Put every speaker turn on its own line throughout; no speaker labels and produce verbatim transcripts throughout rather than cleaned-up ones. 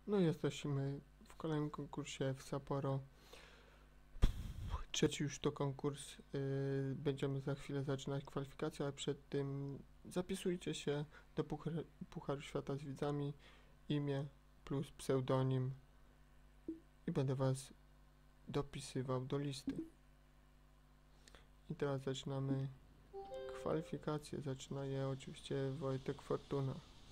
No jesteśmy w kolejnym konkursie w Sapporo. Trzeci już to konkurs. Yy, będziemy za chwilę zaczynać kwalifikację, ale przed tym zapisujcie się do Puchar Pucharu Świata z widzami, imię plus pseudonim i będę was dopisywał do listy. I teraz zaczynamy kwalifikacje. Zaczyna je oczywiście Wojtek Fortuna.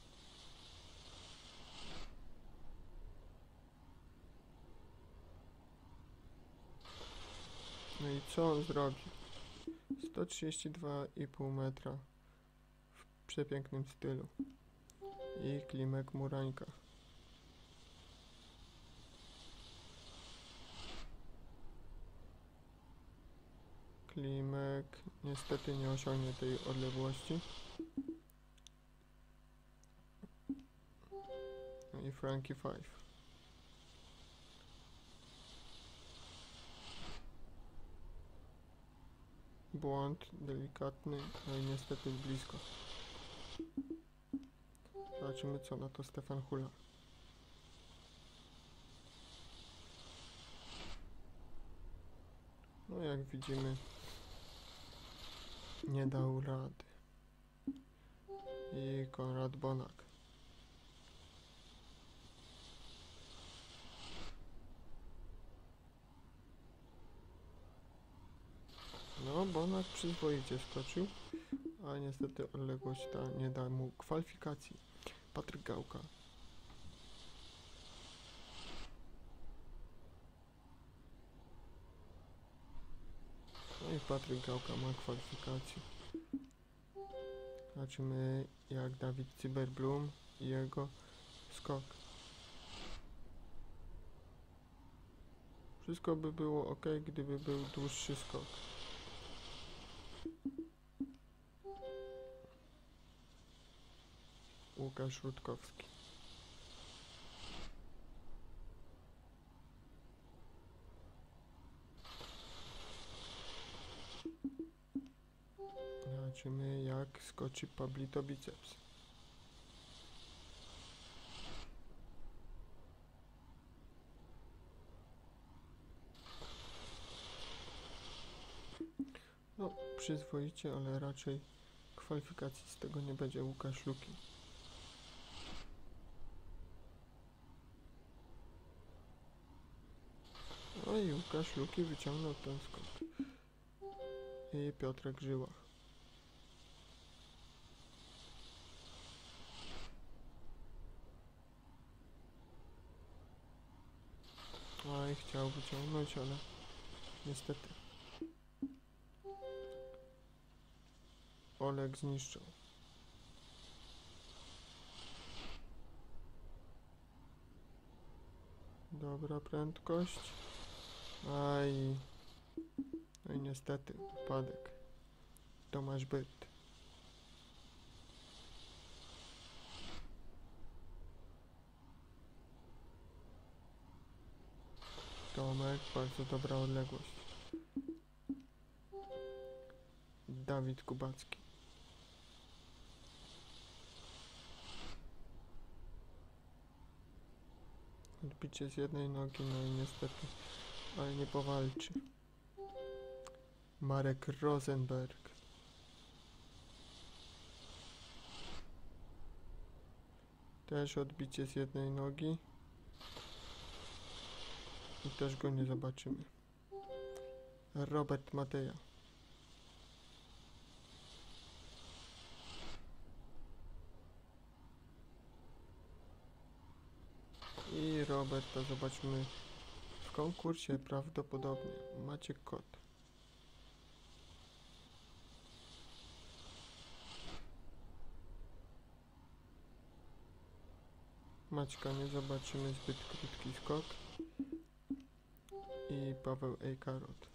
No i co on zrobi? sto trzydzieści dwa i pół metra w przepięknym stylu. I Klimek Murańka. Klimek niestety nie osiągnie tej odległości. No i Frankie Five. Błąd delikatny, no i niestety blisko. Zobaczymy, co na to Stefan Hula. No jak widzimy, nie dał rady. I Konrad Bonak. No, Bonak przyzwoicie skoczył, ale niestety odległość ta nie da mu kwalifikacji. Patryk Gałka. No i Patryk Gałka ma kwalifikację. Zobaczymy jak Dawid Cyberblum i jego skok. Wszystko by było ok, gdyby był dłuższy skok. Łukasz Rutkowski. Zobaczymy jak skoczy Pablito Biceps. No przyzwoicie, ale raczej kwalifikacji z tego nie będzie. Łukasz Luki. No i Łukasz Luki wyciągnął ten skok. I Piotrek Żyła. No i chciał wyciągnąć, ale niestety Oleg zniszczył. Dobra prędkość. A i... No i niestety upadek. Tomasz Byt. Tomek, bardzo dobra odległość. Dawid Kubacki. Odbicie z jednej nogi, no i niestety, ale nie powalczy. Marek Rosenberg. Też odbicie z jednej nogi. I też go nie zobaczymy. Robert Mateja. I Roberta zobaczymy w konkursie prawdopodobnie. Maciek Kot. Maćka nie zobaczymy, zbyt krótki skok. I Paweł Ejkarot.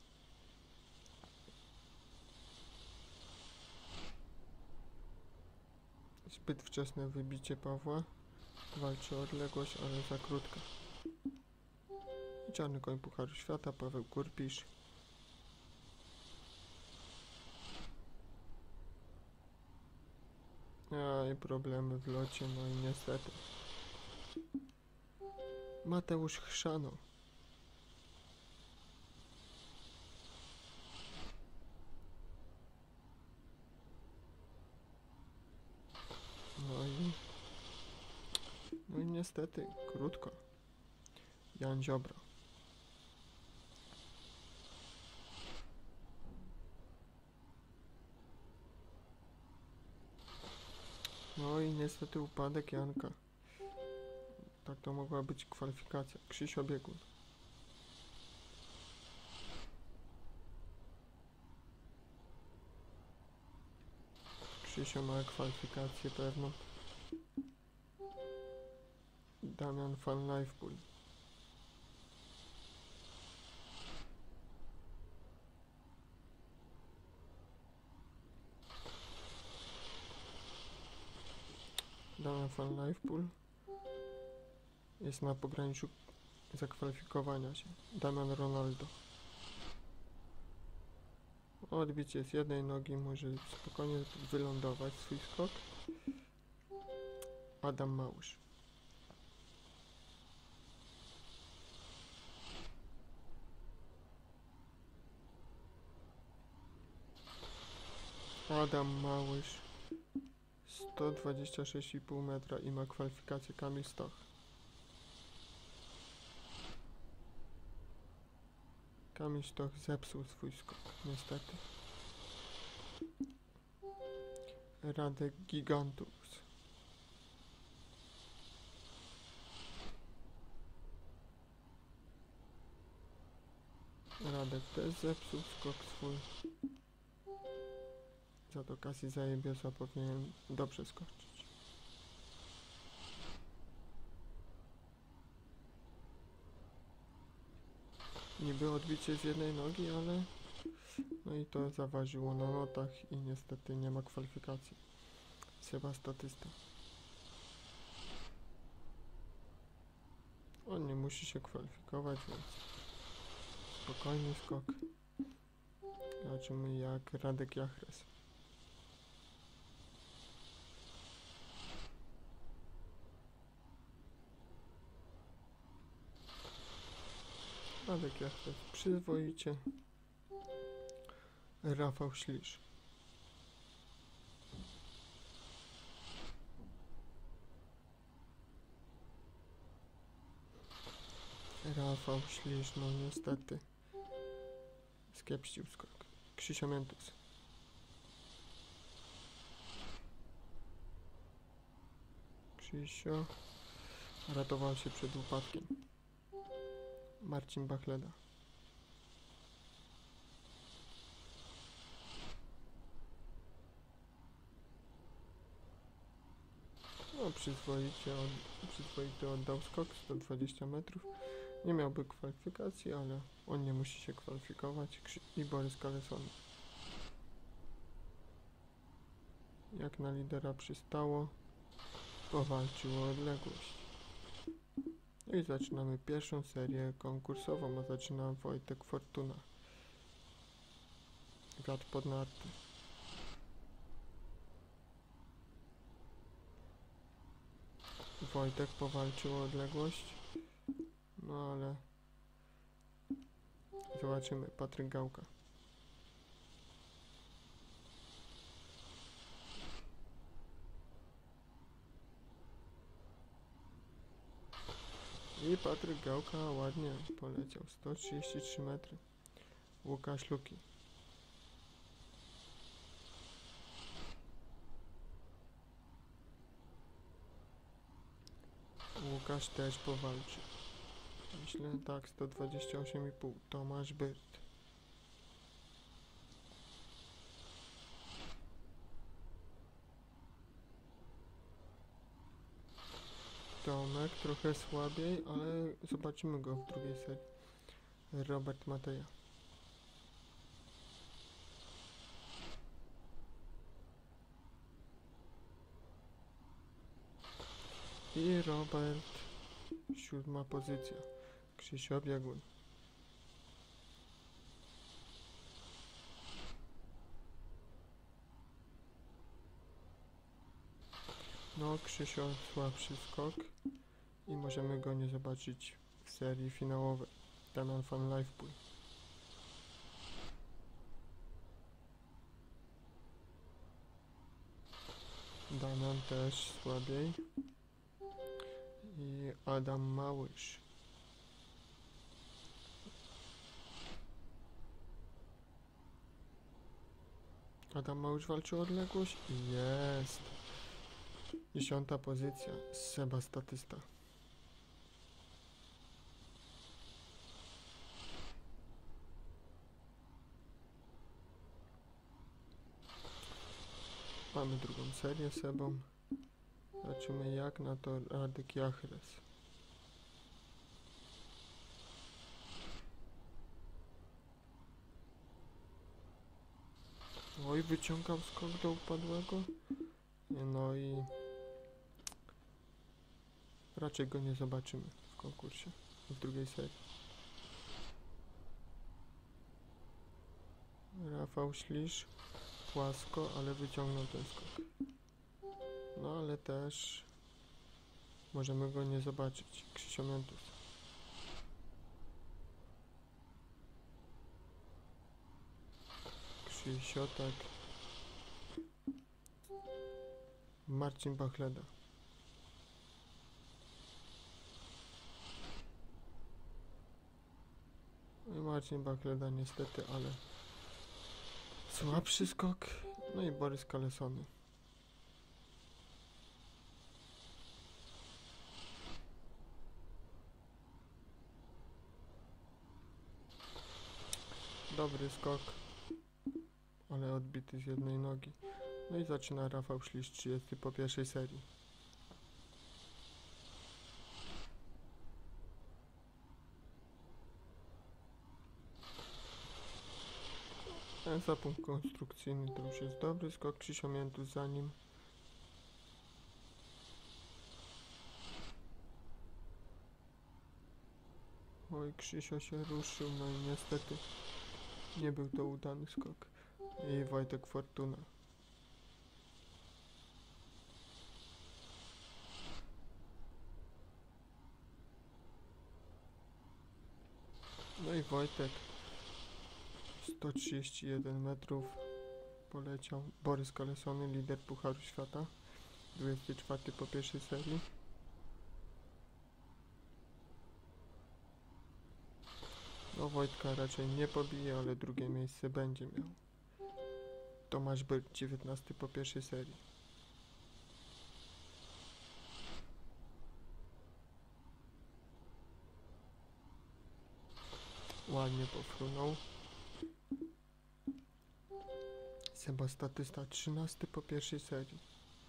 Zbyt wczesne wybicie Pawła. Walczy o odległość, ale za krótka. I czarny koń Pucharu Świata, Paweł Kurpisz. A i problemy w locie, no i niestety. Mateusz Chrzano. No i... No i niestety, krótko. Jan Ziobro. No i niestety upadek Janka. Tak to mogła być kwalifikacja. Krzysio Biegun. Krzysio ma kwalifikację pewną. Damian Van Leifpool. Damian Van Leifpool jest na pograniczu zakwalifikowania się. Damian Ronaldo. Odbicie z jednej nogi, może spokojnie wylądować swój skok. Adam Małysz. Adam Małysz sto dwadzieścia sześć i pół metra i ma kwalifikację. Kamil Stoch. Kamil Stoch zepsuł swój skok, niestety. Radek Gigantus. Radek też zepsuł skok swój. Za to Kasi Zajebiosa powinien dobrze skoczyć. Niby odbicie z jednej nogi, ale no i to zaważyło na notach i niestety nie ma kwalifikacji. Seba statysta. On nie musi się kwalifikować, więc spokojny skok. Zobaczymy jak Radek Jachres. Radek Jachres przyzwoicie. Rafał Ślisz. Rafał Ślisz, no niestety skiepścił skok. Krzysio Miętus. Krzysio ratował się przed upadkiem. Marcin Bachleda. No przyzwoicie, od, przyzwoity oddał skok sto dwadzieścia metrów. Nie miałby kwalifikacji, ale on nie musi się kwalifikować. I Borys Kaleson. Jak na lidera przystało, powalczył o odległość. No i zaczynamy pierwszą serię konkursową, a zaczyna Wojtek Fortuna. Wiatr pod narty. Wojtek powalczył o odległość. No ale zobaczymy. Patryk Gałka. I Patryk Gałka ładnie poleciał. sto trzydzieści trzy metry. Łukasz Luki. Łukasz też powalczy. Myślę tak, sto dwadzieścia osiem i pół. Tomasz Byrt. Tomek trochę słabiej, ale zobaczymy go w drugiej serii. Robert Mateja. I Robert, siódma pozycja. Krzysio Biegun. No, Krzysio słabszy skok. i możemy go nie zobaczyć w serii finałowej. Damian Fan Livepool. Damian też słabiej. I Adam Małysz. Adam Małysz walczy o odległość i jest. Dziesiąta pozycja. Seba Statysta. Mamy drugą serię z Sebą. Zobaczymy jak na to Radek Jachres. Oj, wyciągał skok do upadłego. No i raczej go nie zobaczymy w konkursie, w drugiej serii. Rafał Ślisz płasko, ale wyciągnął ten skok. No ale też możemy go nie zobaczyć. Krzysio Miętus. Krzysio, tak. Marcin Bachleda. Marcin Bachleda niestety, ale słabszy skok. No i Borys Kalesony. Dobry skok, ale odbity z jednej nogi. No i zaczyna Rafał Ślisz, trzydziesty po pierwszej serii. Ten za punkt konstrukcyjny to już jest dobry skok. Krzysio Miętus za nim. Oj, Krzysio się ruszył, no i niestety nie był to udany skok. I Wojtek Fortuna. No i Wojtek sto trzydzieści jeden metrów poleciał. Borys Kalesony, lider Pucharu Świata, dwudziesty czwarty po pierwszej serii. No Wojtka raczej nie pobije, ale drugie miejsce będzie miał. Tomasz Byrt, dziewiętnasty po pierwszej serii. Ładnie pofrunął. Seba Statysta, trzynasty po pierwszej serii.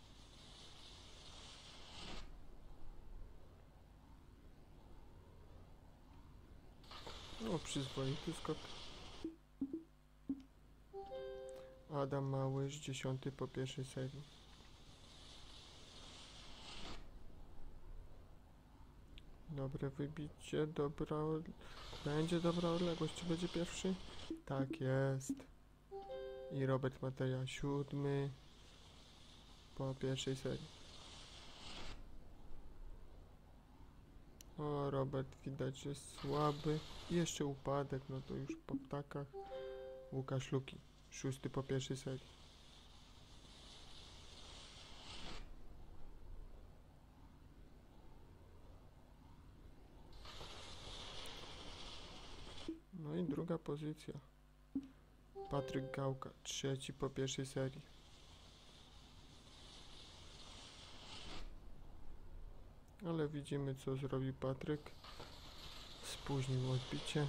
No, przyzwoity skok. Adam Małysz, dziesiąty po pierwszej serii. Dobre wybicie, dobra... Będzie dobra odległość, czy będzie pierwszy? Tak jest. I Robert Mateja, siódmy po pierwszej serii. O, Robert widać, że jest słaby. I jeszcze upadek, no to już po ptakach. Łukasz Luki, szósty po pierwszej serii. No i druga pozycja. Patryk Gałka, trzeci po pierwszej serii. Ale widzimy, co zrobi Patryk. Spóźnił odbicie.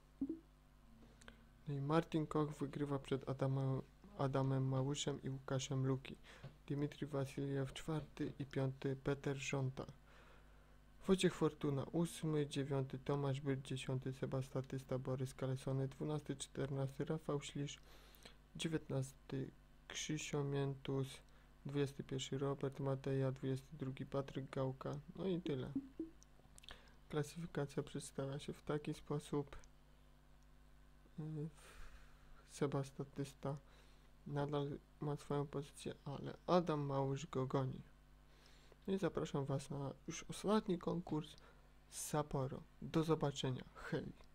No i Martin Koch wygrywa przed Adamem, Adamem Małyszem i Łukaszem Luki. Dmitrij Wasiliew czwarty i piąty Peter Żonta. Wojciech Fortuna ósmy, dziewiąty Tomasz Byrt, dziesiąty Seba Statysta, Borys Kalesony, dwunasty, czternasty Rafał Ślisz, dziewiętnasty Krzysio Miętus, dwudziesty pierwszy Robert Mateja, dwudziesty drugi Patryk Gałka. No i tyle. Klasyfikacja przedstawia się w taki sposób. Seba Statysta nadal ma swoją pozycję, ale Adam Małysz go goni. No i zapraszam Was na już ostatni konkurs z Sapporo. Do zobaczenia. Hej!